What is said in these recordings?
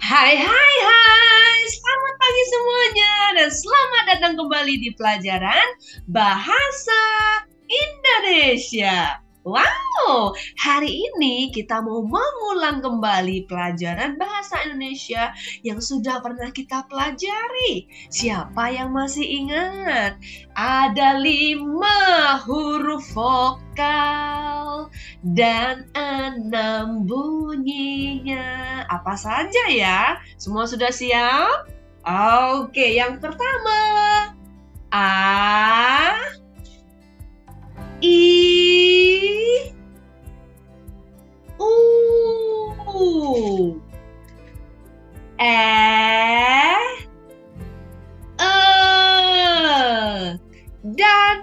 Hai, selamat pagi semuanya dan selamat datang kembali di pelajaran Bahasa Indonesia. Wow, hari ini kita mau mengulang kembali pelajaran Bahasa Indonesia yang sudah pernah kita pelajari. Siapa yang masih ingat? Ada 5 huruf vokal dan 6 bunyinya. Apa saja ya? Semua sudah siap? Oke, yang pertama. A, I, U, E, dan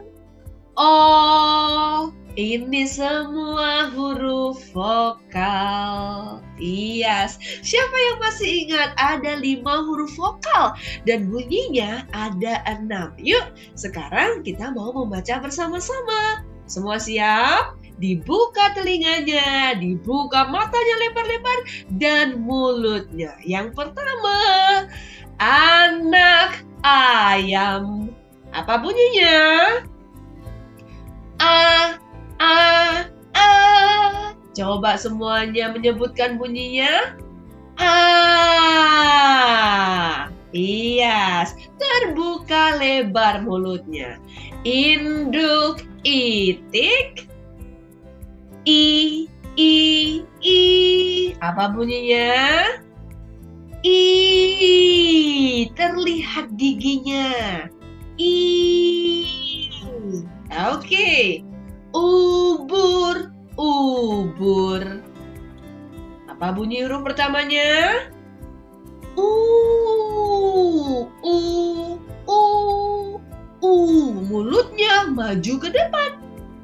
O. Ini semua huruf vokal. Yes. Siapa yang masih ingat ada 5 huruf vokal dan bunyinya ada 6? Yuk, sekarang kita mau membaca bersama-sama. Semua siap? Dibuka telinganya, dibuka matanya lebar-lebar dan mulutnya. Yang pertama, anak ayam. Apa bunyinya? A. Coba semuanya menyebutkan bunyinya. A. Iya, terbuka lebar mulutnya. Induk itik. I. Apa bunyinya? I. Terlihat giginya. I. Oke. Ubur. Apa bunyi huruf pertamanya? Mulutnya maju ke depan.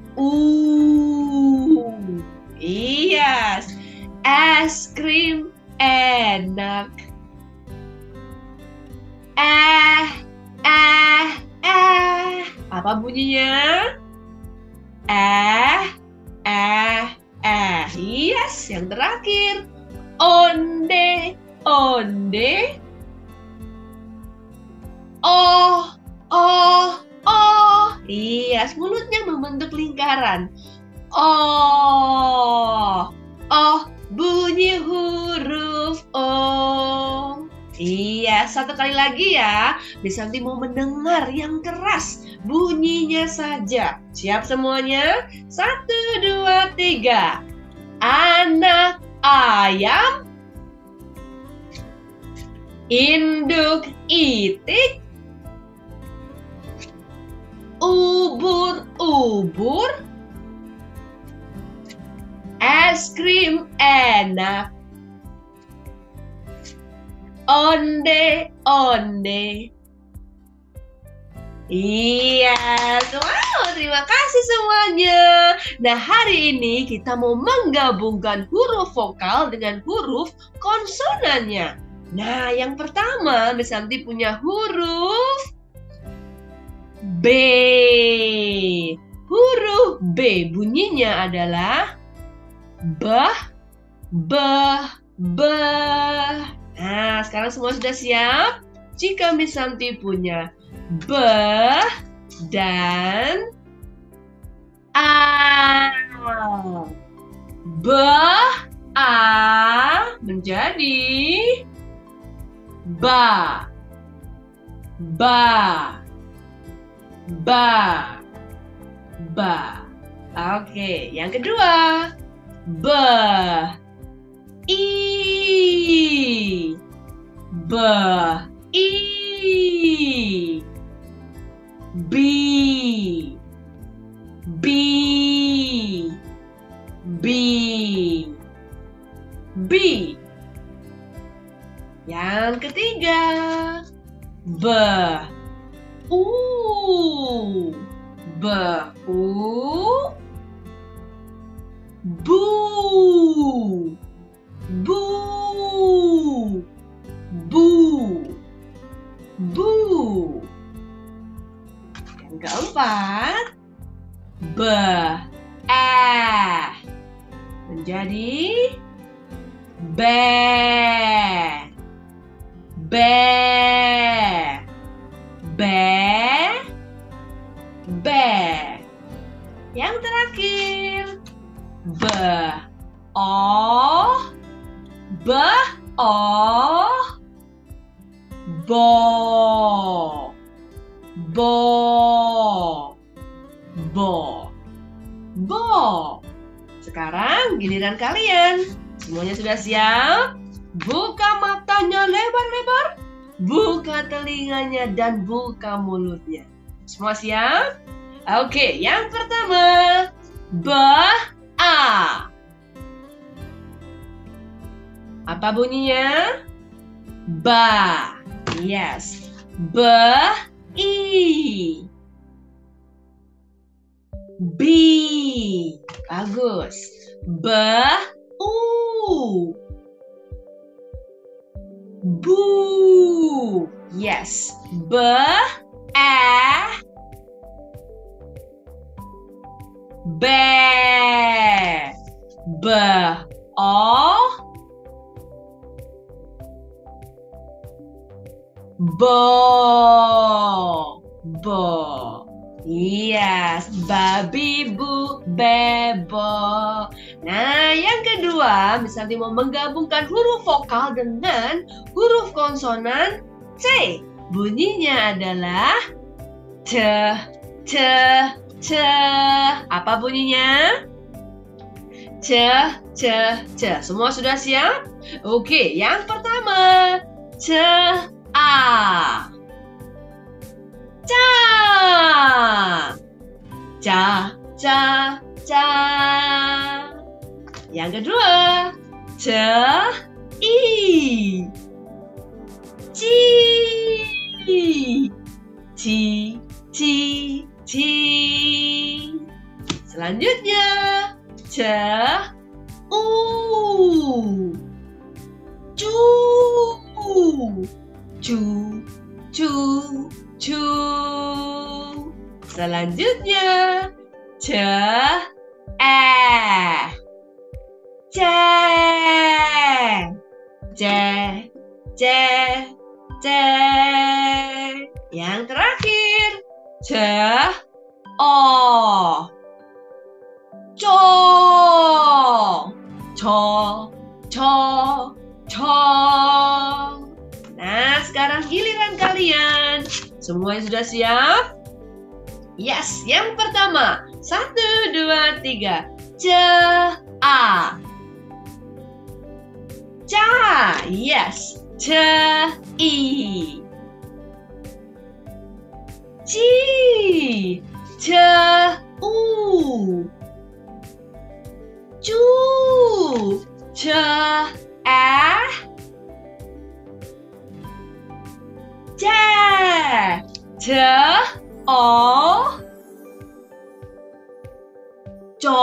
Iya. Es krim enak. Apa bunyinya? Yes, yang terakhir. Onde. Yes, mulutnya membentuk lingkaran. Bunyi huruf O. Iya, satu kali lagi ya. Bisanti mau mendengar yang keras. Bunyinya saja. Siap semuanya? 1, 2, 3. Anak ayam. Induk itik. Ubur. Es krim enak. Onde. Iya, wow, terima kasih semuanya. Nah, hari ini kita mau menggabungkan huruf vokal dengan huruf konsonannya. Nah, yang pertama, Miss Santi punya huruf B. Huruf B bunyinya adalah bah. Nah, sekarang semua sudah siap? Jika Miss Santi punya B dan A. A menjadi ba. Oke, yang kedua. I. B. Yang ketiga. Bu. Yang keempat. Menjadi be. Be. Be. Be. Yang terakhir. Be. O. Be. O. Bo. Bo. Bo. Bo. Sekarang giliran kalian. Semuanya sudah siap? Buka matanya lebar-lebar, buka telinganya dan buka mulutnya. Semua siap? Oke, yang pertama, ba-a. Apa bunyinya? Ba. Yes. Be-i. Bi. Bagus. Be-u. Bu. Yes. Be-e. Be. Be-o. Bo. Bo. Yes, babi bu bebo. Nah, yang kedua, misalnya mau menggabungkan huruf vokal dengan huruf konsonan C. Bunyinya adalah C, C, C. Apa bunyinya? C, C, C. Semua sudah siap? Oke, yang pertama, C, A. Ca. Ca, ca, ca. Yang kedua, ce, i. Ci. Ci, ci, ci. Selanjutnya, ce, u. Cu. Cu, cu, cu. Selanjutnya, ce, ce, ce, ce, ce. Yang terakhir, ce, o, co, co, co, co. Nah, sekarang giliran kalian. Semuanya sudah siap? Yes, yang pertama. 1, 2, 3. Ca. Ca. Yes. Ci. Ci. Cu. Cu. Ce. Ce. O. Co.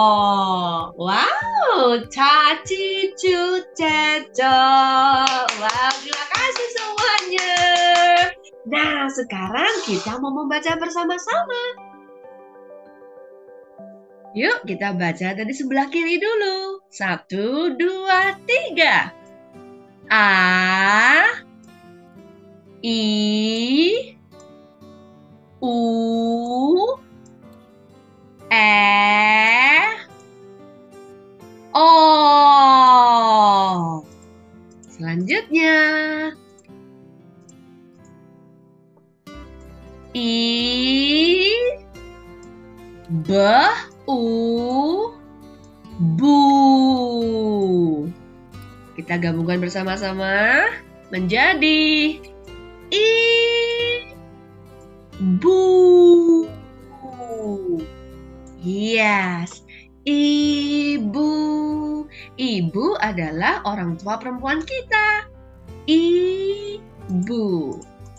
Wow, caci cu ceco. Wow, terima kasih semuanya. Nah, sekarang kita mau membaca bersama-sama. Yuk, kita baca dari sebelah kiri dulu. 1, 2, 3. A. I. U. O. Selanjutnya, I. B. U. Bu. Kita gabungkan bersama-sama menjadi ibu. Yes, ibu. Ibu adalah orang tua perempuan kita. Ibu.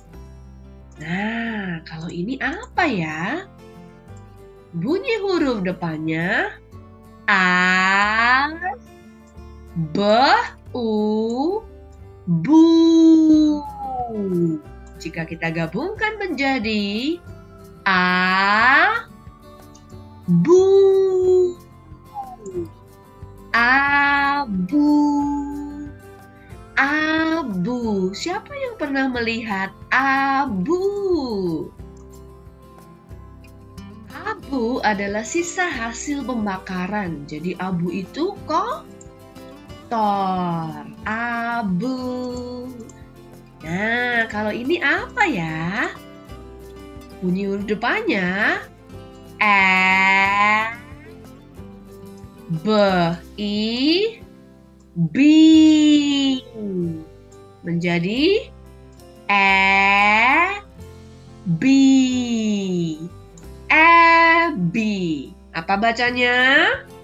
Nah, kalau ini apa ya? Bunyi huruf depannya A, B, U, Bu. Jika kita gabungkan menjadi A, Bu. Abu. Abu. abu. Siapa yang pernah melihat abu? Abu adalah sisa hasil pembakaran. Jadi abu itu kotor. Abu. Nah, kalau ini apa ya? Bunyi huruf depannya B, I, B. Menjadi B. Ebi. Apa bacanya?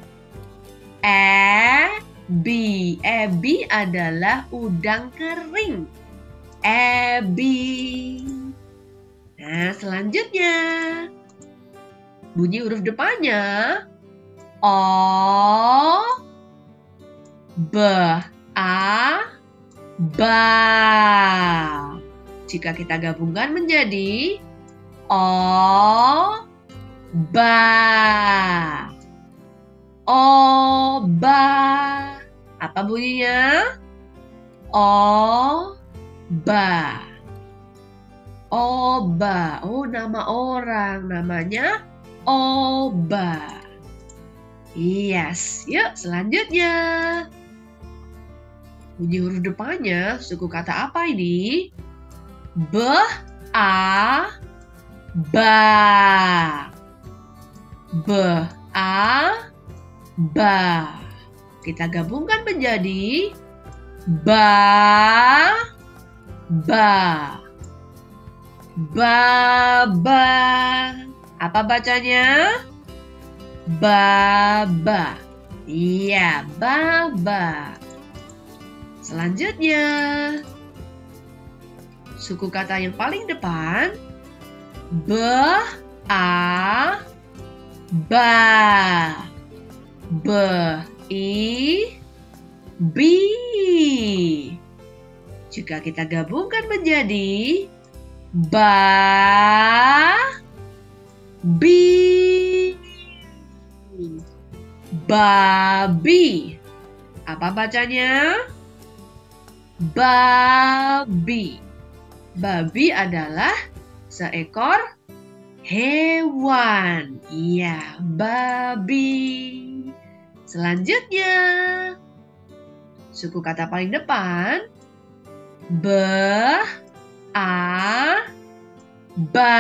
Ebi. Ebi adalah udang kering. Ebi. Nah, selanjutnya bunyi huruf depannya O, B, A, ba. Jika kita gabungkan menjadi O, ba. Oba. Apa bunyinya? Oba. Oba. Oh, nama orang. Namanya Oba. Yes. Yuk, selanjutnya. Bunyi huruf depannya, suku kata apa ini? B, A, ba. B, A, ba. Kita gabungkan menjadi ba, ba. Baba. Apa bacanya? Baba. Iya, baba. Selanjutnya, suku kata yang paling depan, B, A, ba. B, I, B. Jika kita gabungkan menjadi ba, bi. Babi. Apa bacanya? Babi. Babi adalah seekor hewan. Iya, babi. Selanjutnya, suku kata paling depan, B, A, ba.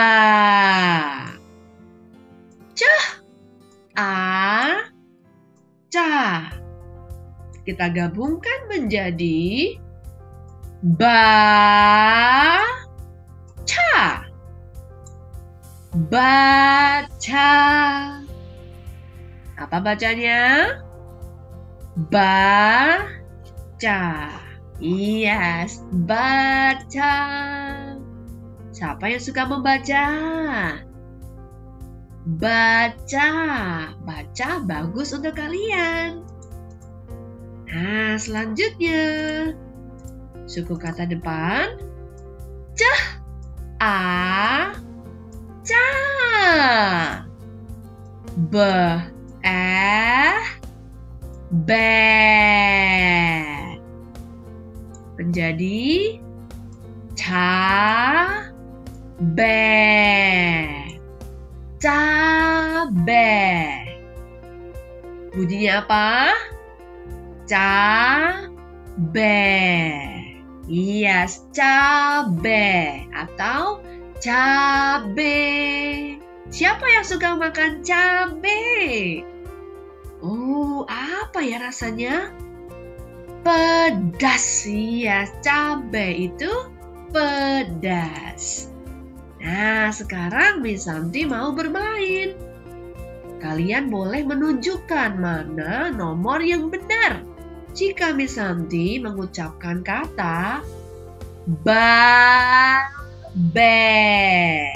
Cah, A, ca. Kita gabungkan menjadi ba, ca. Baca. Apa bacanya? Baca. Yes, baca. Siapa yang suka membaca? Baca. Baca bagus untuk kalian. Nah, selanjutnya. Suku kata depan. Cah. A. Ca. B. Be. Menjadi cabe. Cabe. Bunyinya apa? Cabe. Yes, cabe atau cabe. Siapa yang suka makan cabe? Oh, apa ya rasanya? Pedas. Iya, cabai itu pedas. Nah, sekarang Miss Santi mau bermain. Kalian boleh menunjukkan mana nomor yang benar. Jika Miss Santi mengucapkan kata ba, be.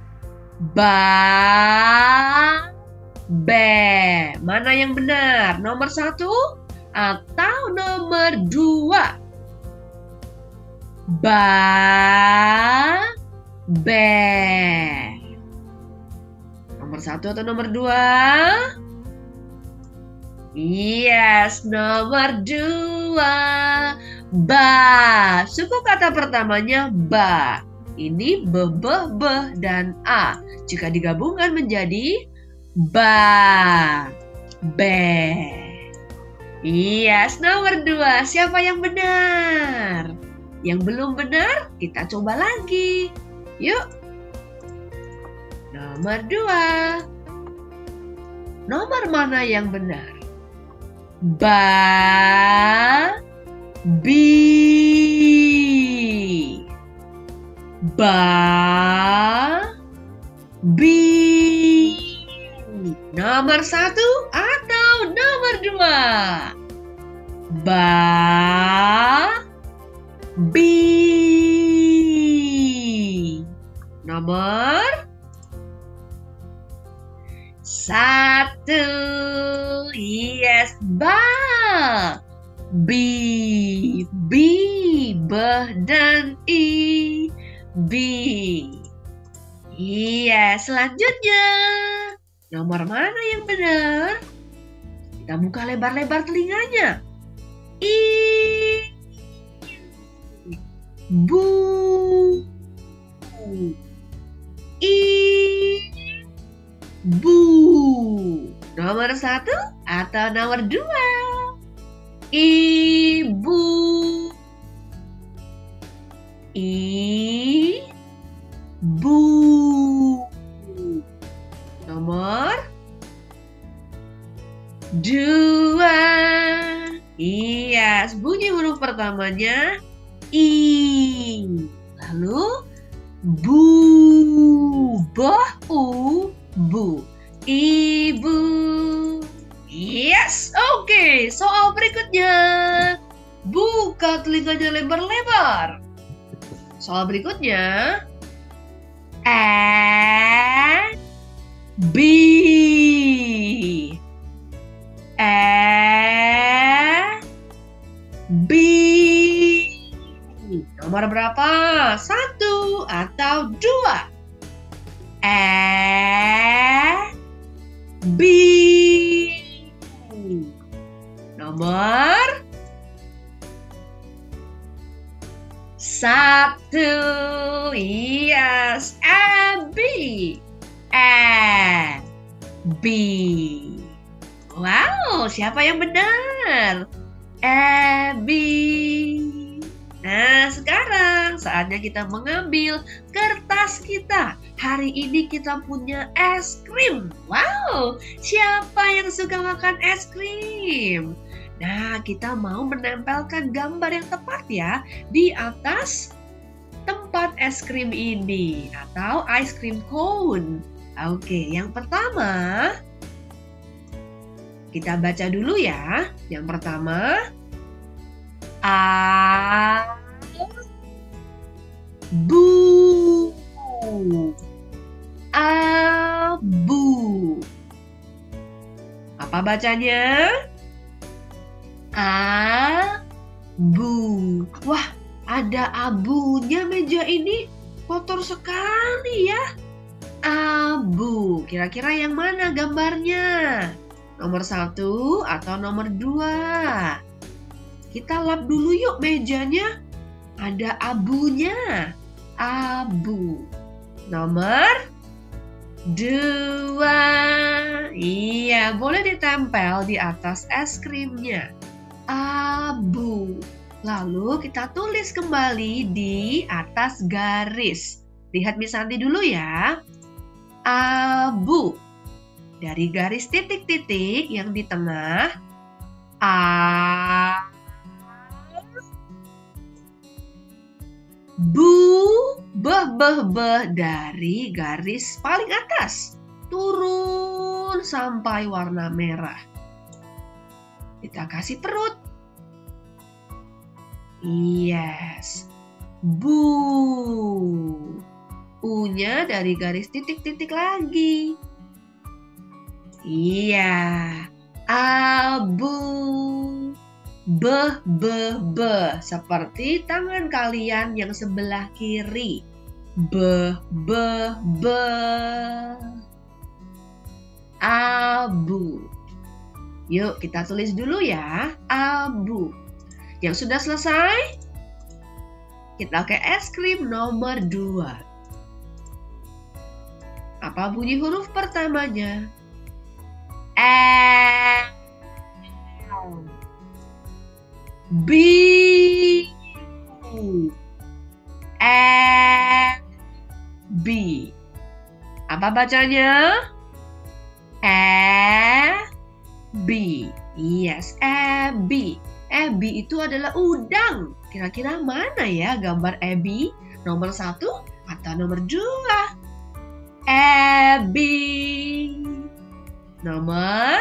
Ba, be. Mana yang benar? Nomor 1 atau nomor 2? Ba, be. Nomor 1 atau nomor 2? Yes, nomor 2. Ba. Suku kata pertamanya ba. Ini be, dan a. Jika digabungkan menjadi ba. Be. Yes, nomor 2. Siapa yang benar? Yang belum benar, kita coba lagi. Yuk. Nomor 2. Nomor mana yang benar? Ba. Bi. Ba. Bi. Nomor 1 atau nomor 2? Ba. Bi. Nomor 1. Yes, ba. Bi. Bi. Be dan i. Bi. Iya, selanjutnya. Nomor mana yang benar? Kita buka lebar-lebar telinganya. I. Bu. I. Bu. Nomor 1 atau nomor 2? Ibu. Ibu. Nomor 2. Iya, bunyi huruf pertamanya I. Lalu bu. Boh u. Bu. Ibu. Yes, oke. Soal berikutnya. Buka telinganya lebar-lebar. Soal berikutnya. B. B. Nomor berapa? 1 atau 2? B. Nomor 1. Yes, Abby. Abby. Wow, siapa yang benar? Abby. Nah, sekarang saatnya kita mengambil kertas kita. Hari ini kita punya es krim. Wow, siapa yang suka makan es krim? Nah, kita mau menempelkan gambar yang tepat ya di atas tempat es krim ini atau ice cream cone. Oke, yang pertama kita baca dulu ya. Yang pertama A. Bu. Abu. Apa bacanya? Abu. Wah, ada abunya meja ini. Kotor sekali ya. Abu. Kira-kira yang mana gambarnya? Nomor 1 atau nomor 2? Kita lap dulu yuk mejanya. Ada abunya. Abu. Nomor 2. Iya, boleh ditempel di atas es krimnya. Abu. Lalu kita tulis kembali di atas garis. Lihat Miss Santi dulu ya. Abu. Dari garis titik-titik yang di tengah. A. Bu, beh dari garis paling atas. Turun sampai warna merah. Kita kasih perut. Yes. Bu. U-nya dari garis titik-titik lagi. Iya. Abu. Beh. Seperti tangan kalian yang sebelah kiri. Beh. Abu. Yuk kita tulis dulu ya. Abu. Yang sudah selesai? Kita ke es krim nomor 2. Apa bunyi huruf pertamanya? L. B. E. B. Apa bacanya? E. B. Yes, Ebi. Ebi itu adalah udang. Kira-kira mana ya gambar Ebi? Nomor 1 atau nomor 2? Ebi. Nomor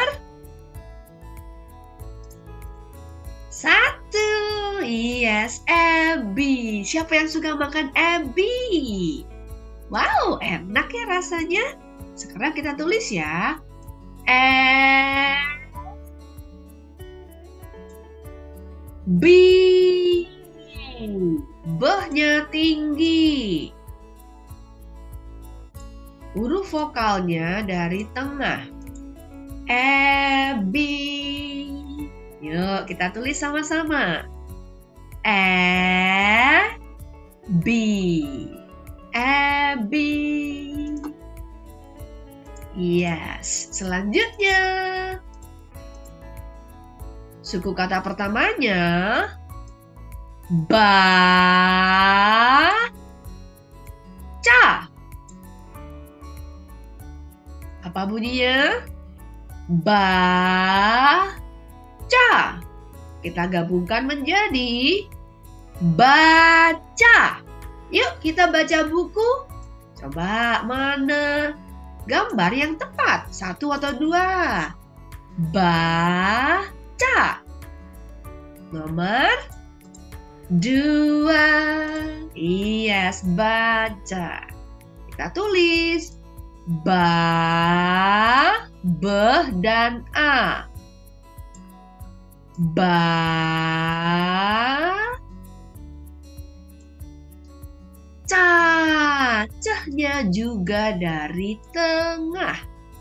1. Yes, Ebi. Siapa yang suka makan Ebi? Wow, enak ya rasanya. Sekarang kita tulis ya. B. B-nya tinggi. Huruf vokalnya dari tengah. E, B. Yuk kita tulis sama-sama. E, B. E, B. Yes, selanjutnya. Suku kata pertamanya baca. Apa bunyinya? Baca. Kita gabungkan menjadi baca. Yuk kita baca buku. Coba mana gambar yang tepat? 1 atau 2? Baca. Nomor 2. Yes, baca. Kita tulis ba, b, dan a. Ca. Cahnya juga dari tengah.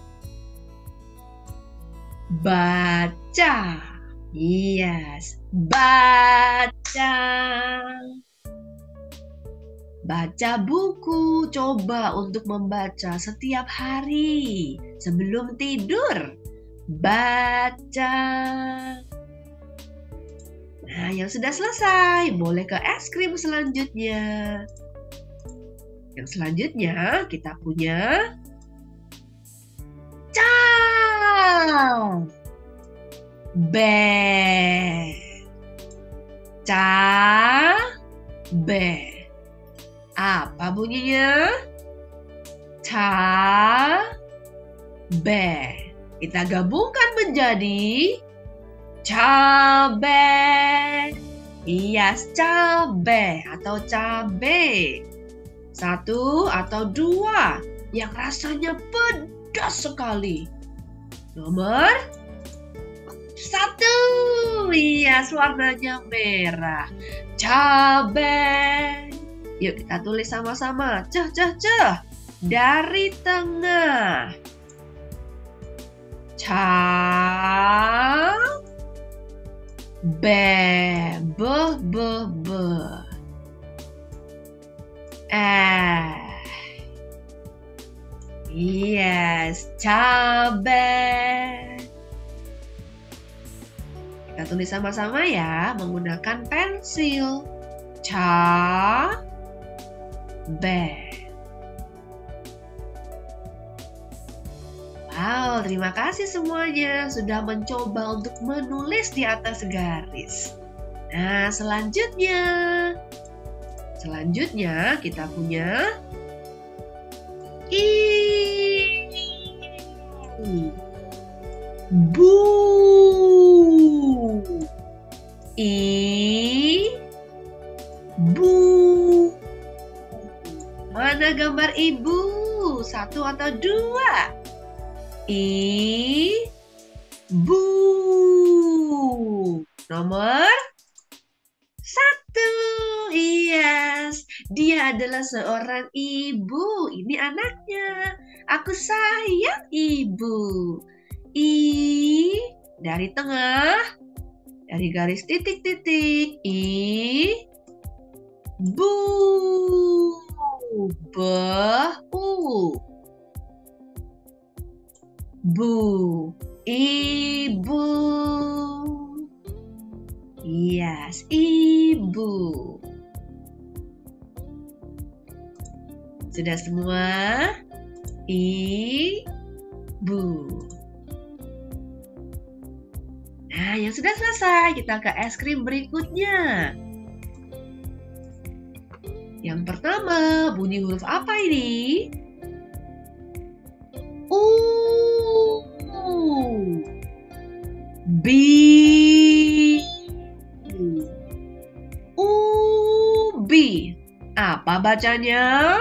Baca. Yes, baca. Baca buku. Coba untuk membaca setiap hari sebelum tidur. Baca. Nah, yang sudah selesai, boleh ke es krim selanjutnya. Yang selanjutnya kita punya ca. B. Ca. B. Apa bunyinya? Ca. B. Kita gabungkan menjadi cabe. Yes, cabe atau cabe. 1 atau 2 yang rasanya pedas sekali. Nomor 1. Yes, warnanya merah. Cabe. Yuk kita tulis sama-sama. Ceh. Dari tengah. Ca. Be. Yes, cabe. Kita tulis sama-sama ya, menggunakan pensil. Cabe. Wow, terima kasih semuanya sudah mencoba untuk menulis di atas garis. Nah, selanjutnya kita punya bu. Bu. Mana gambar ibu? 1 atau 2? Bu. Nomor 1. Yes, dia adalah seorang ibu. Ini anaknya. Aku sayang ibu. Dari tengah. dari garis titik-titik. I, bu. Bu. Bu. Ibu. Yes, ibu. Sudah semua? Ibu. Nah, yang sudah selesai, kita ke es krim berikutnya. Yang pertama, bunyi huruf apa ini? U. B. Ubi. Apa bacanya?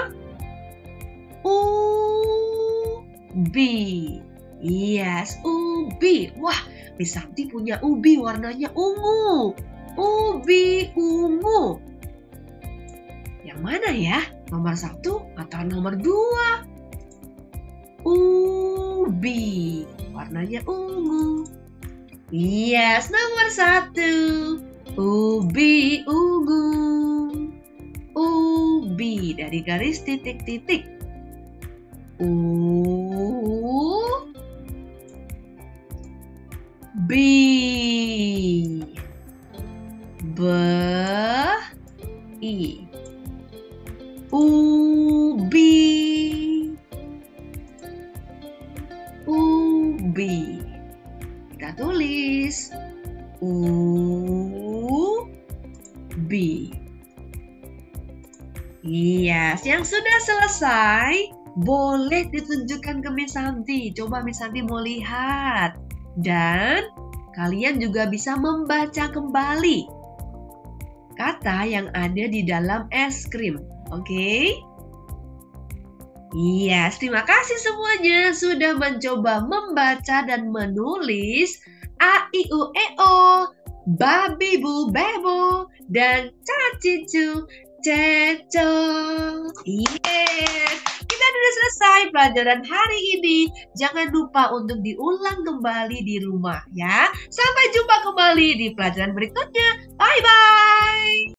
Ubi. Yes, ubi. Wah, Miss Santi punya ubi warnanya ungu. Ubi ungu. Yang mana ya? Nomor 1 atau nomor 2? Ubi. Warnanya ungu. Yes, nomor 1. Ubi ungu. Ubi dari garis titik-titik. Ubi. Bi. Ubi. Ubi. Kita tulis ubi. Yes, yang sudah selesai boleh ditunjukkan ke Miss Santi. Coba Miss Santi mau lihat. Dan kalian juga bisa membaca kembali kata yang ada di dalam es krim. Oke? Yes, terima kasih semuanya sudah mencoba membaca dan menulis A, I, U, E, O, babi, bu, bebo, dan cacicu, ceco. Yes, kita sudah selesai pelajaran hari ini. Jangan lupa untuk diulang kembali di rumah ya. Sampai jumpa kembali di pelajaran berikutnya. Bye-bye.